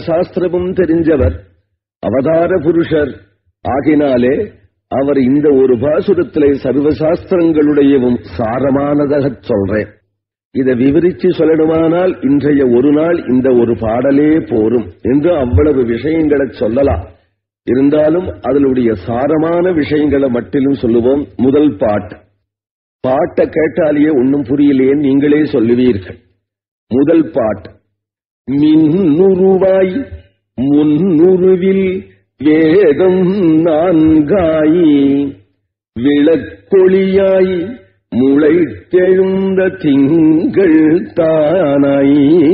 சாஸ்திரமும் தெரிஞ்சவர், அவதார புருஷர் ஆகினாலே அவர் இந்த ஒரு பாசுரத்திலே சர்வசாஸ்திரங்களுடையவும் சாரமானதாக சொல்றேன். இதை விவரிச்சு சொல்லணுமானால் இன்றைய ஒரு நாள் இந்த ஒரு பாடலே போரும் என்று அவ்வளவு விஷயங்களை சொல்லலாம். இருந்தாலும் அதனுடைய சாரமான விஷயங்களை மட்டிலும் சொல்லுவோம். முதல் பாட்டை கேட்டாலேயே ஒன்னும் புரியலையே நீங்களே சொல்லுவீர்கள். முதல் பாட்டு, மின்னுருவாய் முன்னுருவில் வேதம் நான்காய் விளக்கொளியாய் முளைத்தெழுந்த திங்கள் தானாய்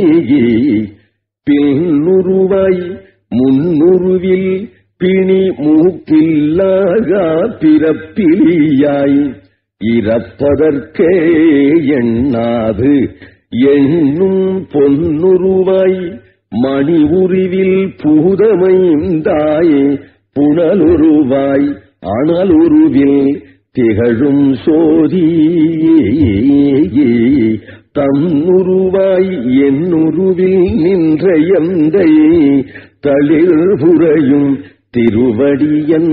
பின்னுருவாய் முன்னுருவில் பிணி மூப்பில்லாகா பிறப்பிலியாய் இறப்பதற்கே எண்ணாது எண்ணும் பொன்னுருவாய் மணி உருவில் பூதமைந்தாய் புனலுருவாய் அனலுருவில் திகழும் சோதி தன்னுருவாய் என்னுருவில் நின்ற எந்தை தளிர்புரையும் திருவடியன்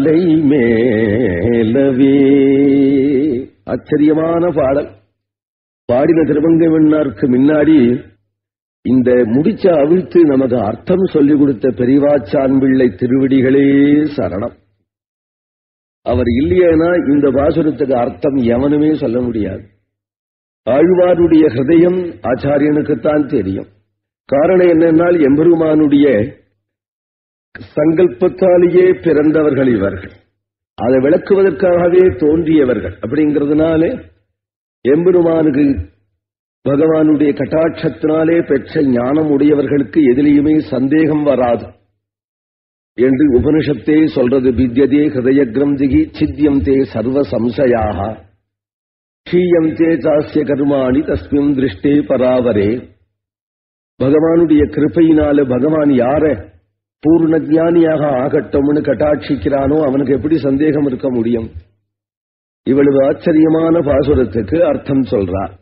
தலைமேலவே. ஆச்சரியமான பாடல். பாடின திருமங்கைவண்ணாருக்கு முன்னாடி இந்த முடிச்ச அவிழ்த்து நமக்கு அர்த்தம் சொல்லிக் கொடுத்த பெரியவாச்சான் பிள்ளை திருவடிகளே சரணம். அவர் இல்லையேனா இந்த பாசுரத்துக்கு அர்த்தம் எவனுமே சொல்ல முடியாது. ஆழ்வாருடைய ஹிருதயம் ஆச்சாரியனுக்குத்தான் தெரியும். காரணம் என்னென்னால் எம்பெருமானுடைய சங்கல்பத்தாலேயே பிறந்தவர்கள் இவர்கள், அதை விளக்குவதற்காகவே தோன்றியவர்கள். அப்படிங்கிறதுனாலே எம்பெருமானுக்கு பகவானுடைய கட்டாட்சத்தினாலே பெற்ற ஞானம் உடையவர்களுக்கு எதிலையுமே சந்தேகம் வராது என்று உபனிஷத்தே சொல்றது. வித்யதே ஹிருதயக்ரந்திகி சித்யம் தே சர்வ சம்சயாக க்ஷீயம் தே சாஸ்ய கர்மாணி தஸ்மின் திருஷ்டே பராவரே. பகவானுடைய கிருபையினால பகவான் யார பூர்ண ஞானியாக ஆகட்டும்னு கட்டாட்சிக்கிறானோ அவனுக்கு எப்படி சந்தேகம் இருக்க முடியும்? இவ்வளவு ஆச்சரியமான பாசுரத்துக்கு அர்த்தம் சொல்றார்.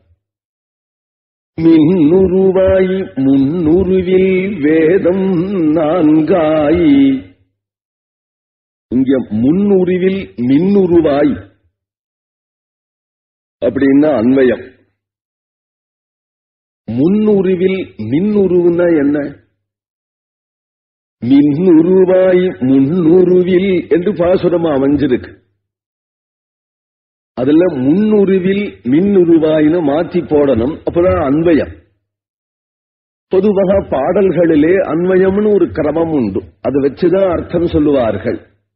மின்னுருவாய் முன்னுருவில் வேதம் நான்காய். இங்க முன்னுருவில் மின்னுருவாய் அப்படின்னா அன்வயம். முன்னுருவில் மின்னுருவுன்னா என்ன? மின்னுருவாய் முன்னுருவில் என்று பாசுரம் அமைஞ்சிருக்கு. அதுல முன்னுருவில் மின்னுருவாயின்னு மாற்றி போடணும். அப்பதான் அன்வயம். பொதுவாக பாடல்களிலே அன்வயம்னு ஒரு கிரமம் உண்டு. அதை வச்சுதான் அர்த்தம் சொல்லுவார்கள்.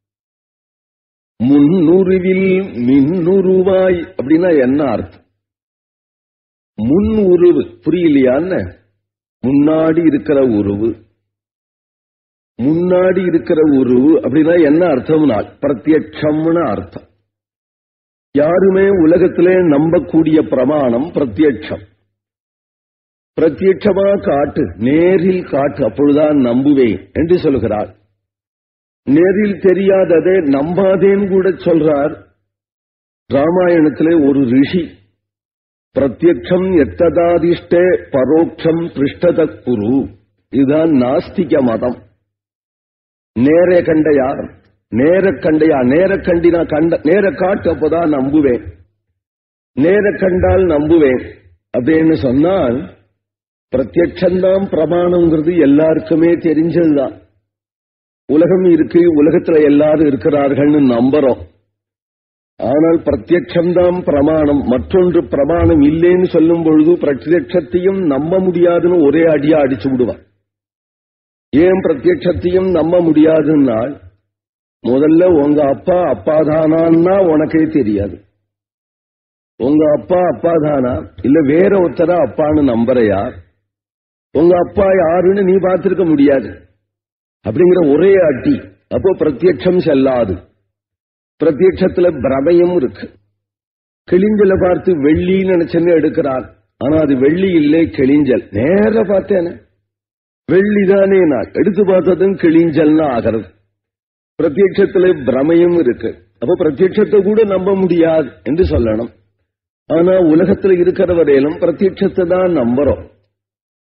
முன்னுருவில் மின்னுருவாய் அப்படின்னா என்ன அர்த்தம்? முன் உருவு புரியலையான்னு, முன்னாடி இருக்கிற உருவு. முன்னாடி இருக்கிற உருவு அப்படின்னா என்ன அர்த்தம்னா பிரத்யட்சம்னு அர்த்தம். யாருமே உலகத்திலே நம்பக்கூடிய பிரமாணம் பிரத்யட்சம். பிரத்யட்சமா காட்டு, நேரில் காட்டு, அப்பொழுதுதான் நம்புவேன் என்று சொல்கிறார். நேரில் தெரியாததை நம்பாதேன்னு கூட சொல்றார். ராமாயணத்திலே ஒரு ரிஷி பிரத்யட்சம் எத்ததாதிஷ்டே பரோட்சம் பிருஷ்டத குரு, இதுதான் நாஸ்திக மதம். நேர கண்டையா நேர கண்டையா நேர கண்டினா நேர காட்டு, அப்போதான் நம்புவேன். நேர கண்டால் நம்புவேன் அப்படின்னு சொன்னால் பிரத்யட்சம்தான் பிரமாணம்ங்கிறது எல்லாருக்குமே தெரிஞ்சதுதான். உலகம் இருக்கு, உலகத்துல எல்லாரும் இருக்கிறார்கள்னு நம்புறோம். ஆனால் பிரத்யட்சம்தான் பிரமாணம். மற்றொன்று பிரமாணம் இல்லைன்னு சொல்லும் பொழுது பிரத்யட்சத்தையும் நம்ப முடியாதுன்னு ஒரே அடியா அடிச்சு விடுவான். ஏன் பிரத்யட்சத்தையும் நம்ப முடியாதுன்னா, முதல்ல உங்க அப்பா அப்பாதானா உனக்கே தெரியாது. உங்க அப்பா அப்பாதானா இல்ல வேற ஒருத்தரா அப்பான்னு நம்புறையா? உங்க அப்பா யாருன்னு நீ பார்த்திருக்க முடியாது. அப்படிங்கிற ஒரே அடி. அப்போ பிரத்யட்சம் செல்லாது. பிரத்யட்சத்துல பிரமயம் இருக்கு. கிளிஞ்சலை பார்த்து வெள்ளின்னு நினைச்சுன்னு எடுக்கிறான். ஆனா அது வெள்ளி இல்லை, கிளிஞ்சல். நேர பார்த்தேன வெள்ளிதானே, நான் எடுத்து பார்த்ததும் கிளிஞ்சல்னா ஆகிறது. பிரத்யட்சத்துல பிரமயம் இருக்கு. அப்போ பிரத்யட்சத்தை கூட நம்ப முடியாது என்று சொல்லணும். ஆனா உலகத்துல இருக்கிற வரையிலும் பிரத்யட்சத்தை தான் நம்புறோம்.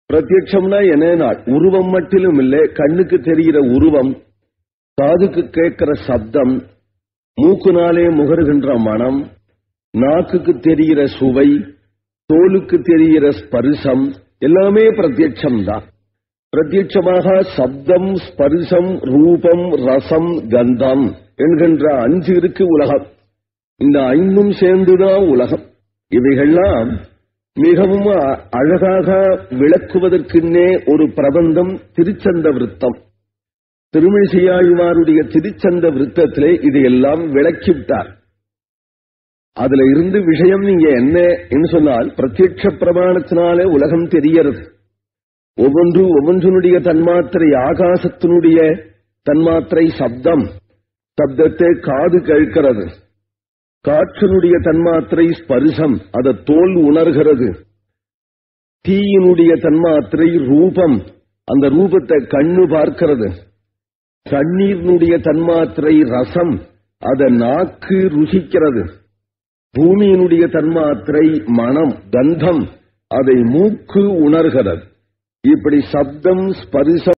பிரத்யட்சம்னா என்ன? உருவம் மட்டும் இல்லை, கண்ணுக்கு தெரிகிற உருவம், காதுக்கு கேட்கிற சப்தம், மூக்குனாலே முகருகின்ற மனம், நாக்குக்கு தெரிகிற சுவை, தோலுக்கு தெரிகிற ஸ்பரிசம், எல்லாமே பிரத்யட்சம் தான். பிரத்யட்சமாக சப்தம், ஸ்பரிசம், ரூபம், ரசம், கந்தம் என்கின்ற 5 இருக்கு உலகம். இந்த 5ம் சேர்ந்துதான் உலகம். இவைகள்லாம் மிகவும் அழகாக விளக்குவதற்குன்னே ஒரு பிரபந்தம் திருச்சந்த விருத்தம். திருமிழிசையாழ்வாருடைய திருச்சந்த விருத்தத்திலே இதையெல்லாம் விளக்கிவிட்டார். அதுல இருந்து விஷயம் நீங்க என்ன சொன்னால், பிரத்யட்ச பிரமாணத்தினாலே உலகம் தெரியறது. ஒவ்வொன்றுடைய தன்மாத்திரை, ஆகாசத்தினுடைய தன்மாத்திரை சப்தம், சப்தத்தை காது கேட்கிறது. காற்றினுடைய தன்மாத்திரை ஸ்பரிசம், அதை தோல் உணர்கிறது. தீயினுடைய தன்மாத்திரை ரூபம், அந்த ரூபத்தை கண்ணு பார்க்கிறது. தண்ணீரினுடைய தன்மாத்திரை ரசம், அதை நாக்கு ருசிக்கிறது. பூமியினுடைய தன்மாத்திரை மனம், கந்தம், அதை மூக்கு உணர்கிறது. இப்படி சப்தம், ஸ்பரிசம்